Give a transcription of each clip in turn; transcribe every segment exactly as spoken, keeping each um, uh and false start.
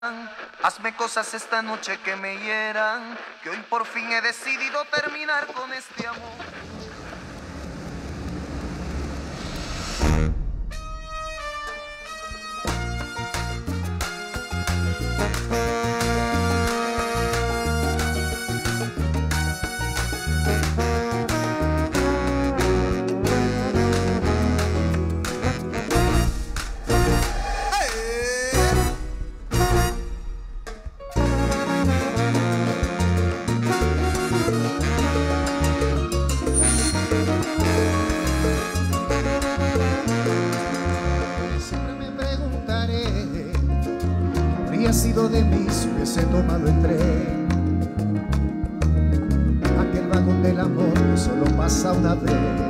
Hazme cosas esta noche que me hieran, que hoy por fin he decidido terminar con este amor. Sido de mí si hubiese tomado el tren, aquel vagón del amor que solo pasa una vez.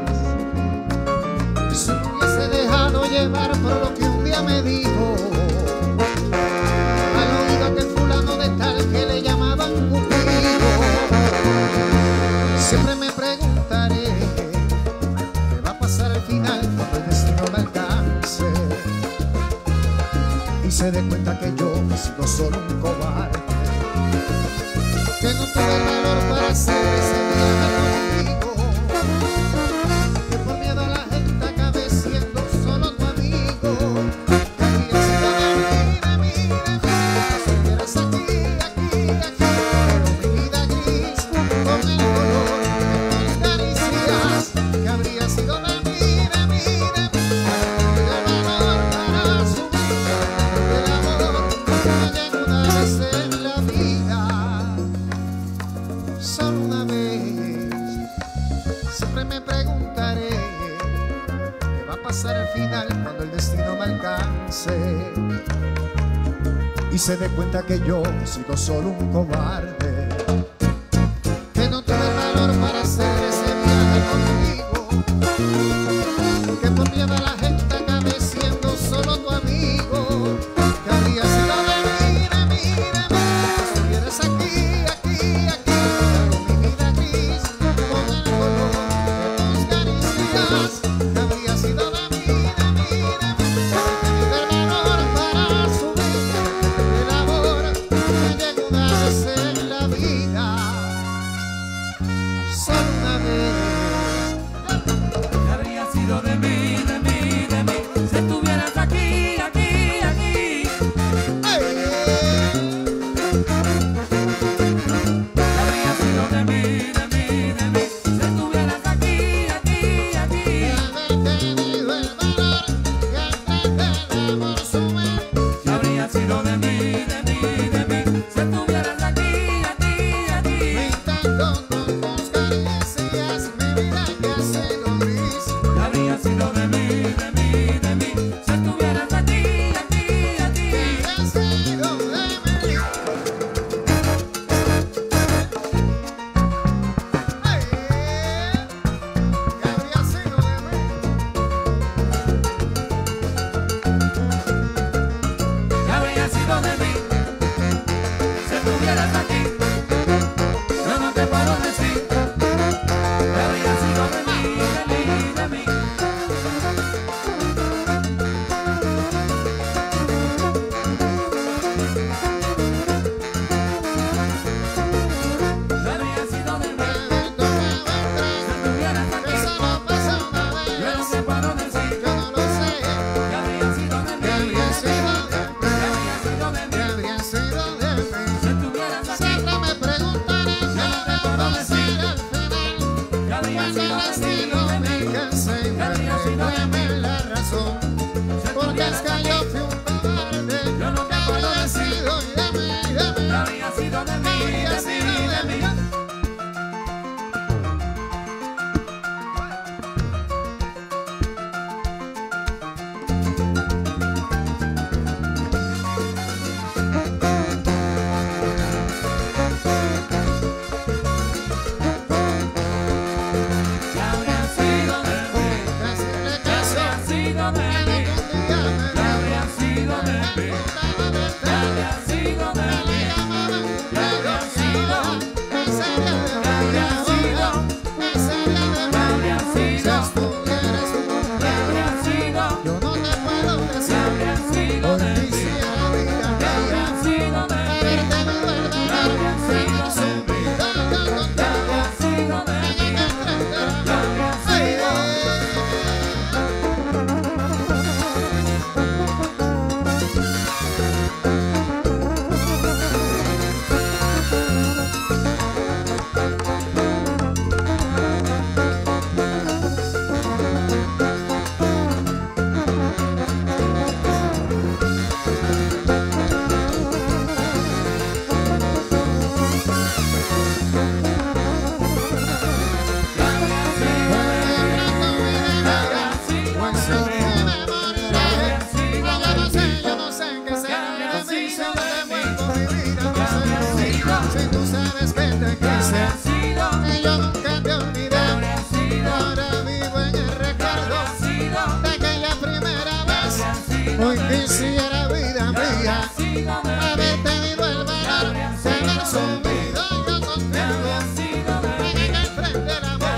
Si me hubiese dejado llevar por lo que un día me dijo al oído aquel fulano de tal que le llamaban Cupido. Siempre me preguntaré qué va a pasar al final cuando el destino me alcance y se dé cuenta que yo he sido solo un cobarde, que no tuve el valor para hacer ese viaje contigo, que por miedo a la gente acabé siendo solo tu amigo, que habría sido de mí, de mí, de mí, si estuvieras aquí, aquí, aquí, pero mi vida gris con el color de tus caricias, que habría sido de mí, de mí, de mí, el valor para subir. En la vida, solo una vez, siempre me preguntaré qué va a pasar al final cuando el destino me alcance y se dé cuenta que yo he sido solo un cobarde, que no tuve el valor para hacer ese viaje contigo, que por miedo a la gente acabé siendo solo tu amigo, que habría sido de mí, de mí, de mí, si estuvieras aquí, aquí, aquí, pero mi vida gris con el color de tus caricias, que habría sido de mí, de mí, de mí, que me dio el valor para subir, que el amor me llegó una vez en la vida. tú sabes que te quise y yo nunca te olvidé. Ahora vivo en el recuerdo de aquella primera vez. Hoy quisiera, vida mía, haber tenido el valor de haber subido yo contigo en el frente del amor.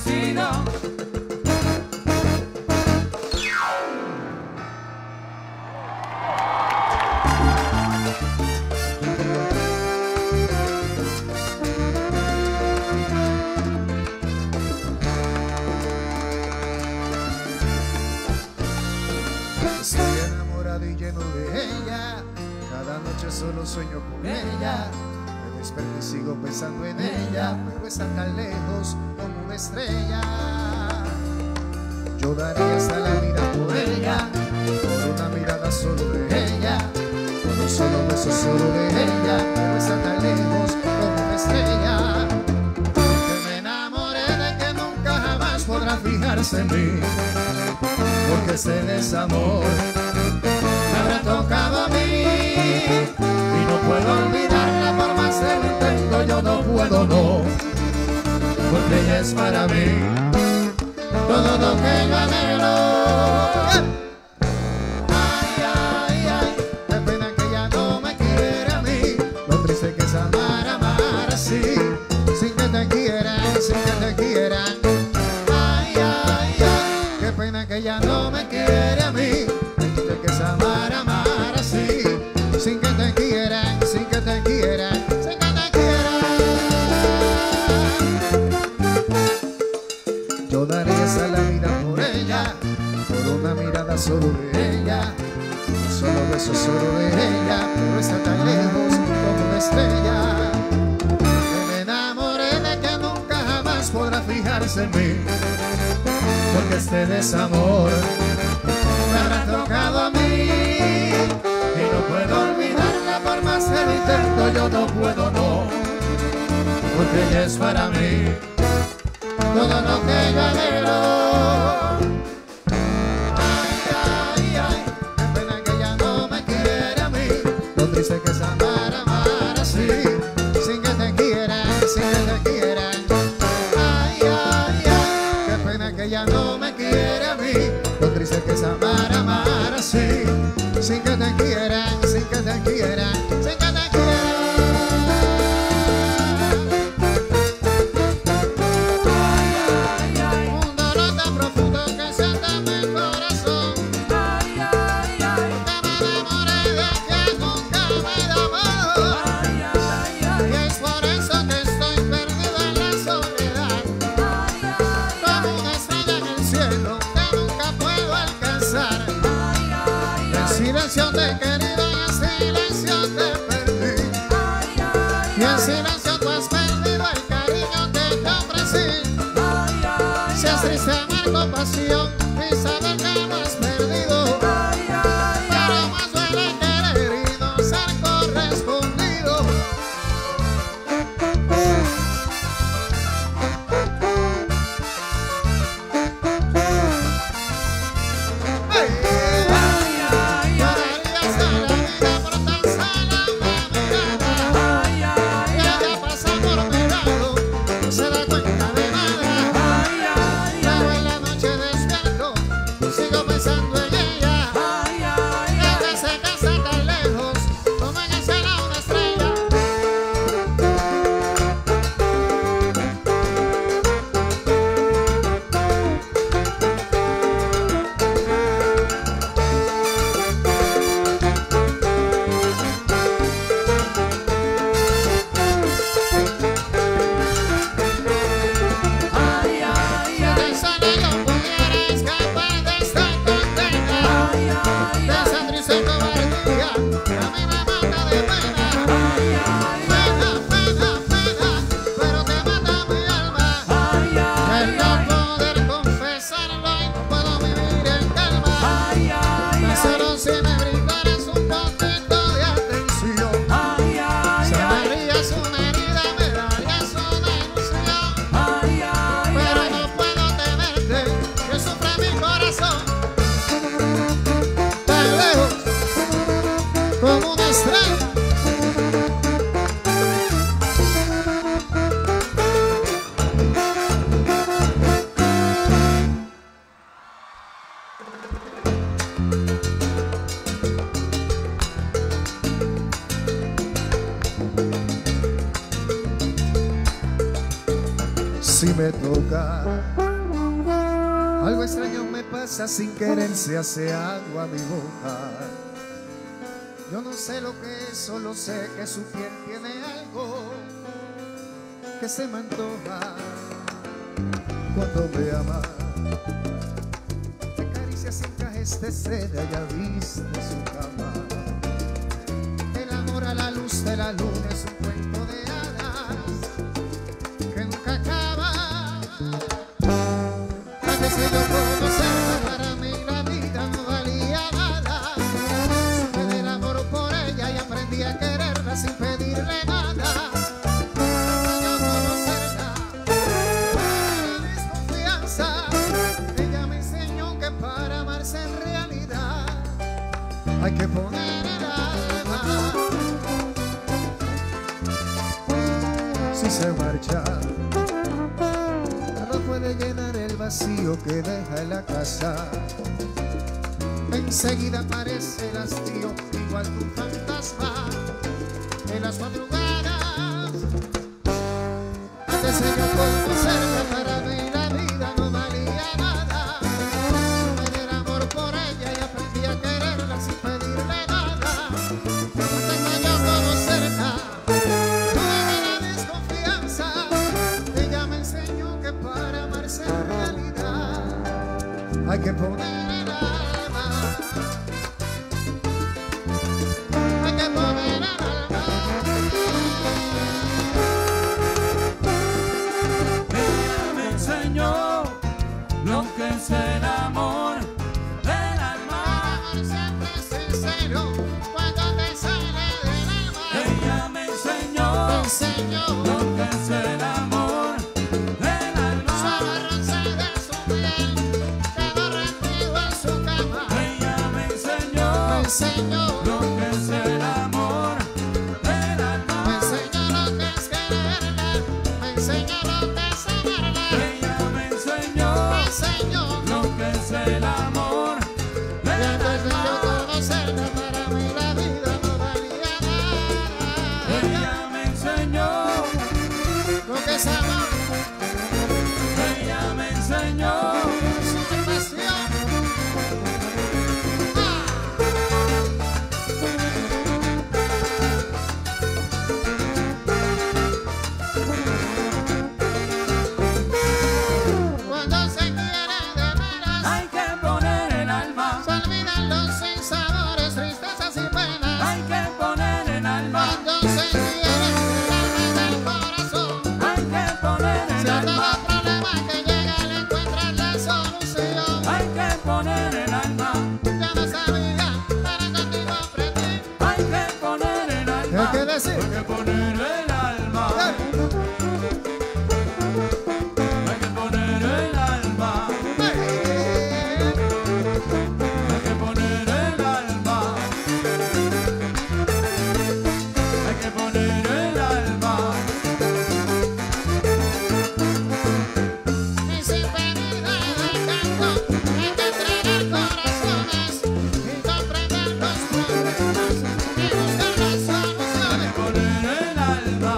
Estoy enamorado y lleno de ella, cada noche solo sueño con ella. Me despierto y sigo pensando en ella, pero está tan lejos como una estrella. Yo daría hasta la vida por ella, por una mirada solo de ella, por un solo beso solo de ella, pero está tan lejos como una estrella. Que me enamoré de que nunca jamás podrá fijarse en mí, porque ese desamor me habrá tocado a mí y no puedo olvidarla por más que lo intento. Yo no puedo, no, porque ella es para mí todo lo que yo anhelo. Ay, ay, ay, qué pena que ella no me quiere a mí. Lo triste que es amar, amar así, sin que te quieran, sin que te quieran. Ay, ay, ay, qué pena que ella no me quiere a mí. Lo triste que es amar, amar así, sin que te quieran, sin que te quieran, sin que te quieran. Yo daría hasta la vida por ella, por una mirada solo de ella, un solo beso solo de ella, pero está tan lejos como una estrella. Que me enamoré de que nunca jamás podrá fijarse en mí, porque este desamor me habrá tocado a mí y no puedo olvidarla por más que lo intento. Yo no puedo, no, porque ella es para mí todo lo que yo anhelo. Ay, ay, ay, qué pena que ella no me quiere a mí. Lo triste que es amar, amar así, sin que te quieran, sin que te quieran. Ay, ay, ay, qué pena que ella no me quiere a mí. Lo triste que es amar, amar así, sin que te quieran, sin que te quieran, sin que te silencio te he querido y en silencio te perdí. Y en silencio tú has perdido el cariño que te ofrecí. Si es triste amargo pasión y saber que lo has perdido, pero más duele querer y no ser correspondido. Se da cuenta de nada, pero en la noche despierta si me toca. Algo extraño me pasa, sin querer se hace agua a mi boca. Yo no sé lo que es, solo sé que su piel tiene algo que se me antoja cuando me ama. Me acaricia sin trajes de seda y aviste su cama. El amor a la luz de la luna es un cuento de hadas que nunca acaba. Antes de yo conocerla, para mí la vida no valía nada. Supe del amor por ella y aprendí a quererla sin pedirle nada. Antes de yo conocerla, la desconfianza, ella me enseñó que para amarse en realidad hay que poner el alma. Si se marcha, no puede llenar el vacío que deja en la casa. Enseguida aparece el hastío, igual que un fantasma en las madrugadas. Antes de yo conocerla, para mí la vida no valía nada. Supe del amor por ella y aprendí a quererla sin pedirle nada. Antes de yo conocerla, tuve la desconfianza. Ella me enseñó que para amarse en realidad hay que poner el alma. Hay que poner el alma. Ella me enseñó lo que es el amor del alma. El amor siempre es sincero cuando te sale del alma. Ella me enseñó Me enseñó lo que es el amor del alma. su amarrarse de su piel, quedó rendido en su cama. Ella me enseñó Me enseñó, lo que es el amor del alma. me enseñó lo que es quererla, me enseñó lo que es amarla. Ella me enseñó Me enseñó, lo que es el amor y del antes de yo alma. conocerla, para mí la vida no valía nada. Ella me enseñó, Lo que es amor, ella me enseñó. su pasión. Cuando se quiere de veras, Hay que poner el alma, se olvidan los sinsabores, tristezas y penas. hay que poner el alma, Cuando se quiere del alma y del corazón, hay que poner el si a todo alma, problema que llega le encuentras la solución. hay que poner el alma, Ya no sabía, pero contigo aprendí. hay que poner el alma, Hay que decir. hay que poner el alma, hay que poner el alma, hay que poner el alma, hay que poner el alma. Y sin pedir nada al canto, hay que entregar corazones y comprender los problemas y buscar las Hay soluciones. que poner el alma,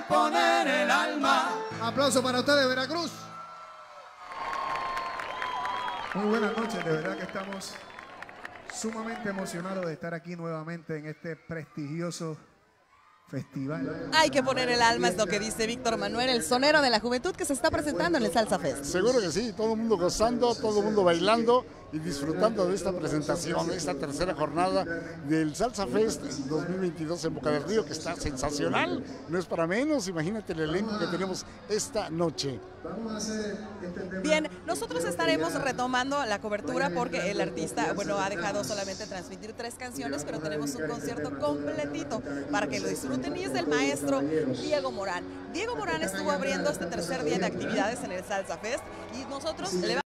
poner el alma. Aplauso para ustedes, Veracruz. Muy buenas noches, de verdad que estamos sumamente emocionados de estar aquí nuevamente en este prestigioso festival. Hay que poner el alma, es lo que dice Víctor Manuel, el sonero de la juventud que se está presentando en el Salsa Fest. Seguro que sí, todo el mundo gozando, todo el mundo bailando y disfrutando de esta presentación, de esta tercera jornada del Salsa Fest dos mil veintidós en Boca del Río, que está sensacional, no es para menos. Imagínate el elenco que tenemos esta noche. Bien, nosotros estaremos retomando la cobertura porque el artista, bueno, ha dejado solamente transmitir tres canciones, pero tenemos un concierto completito para que lo disfruten y es del maestro Diego Morán. Diego Morán estuvo abriendo este tercer día de actividades en el Salsa Fest y nosotros le vamos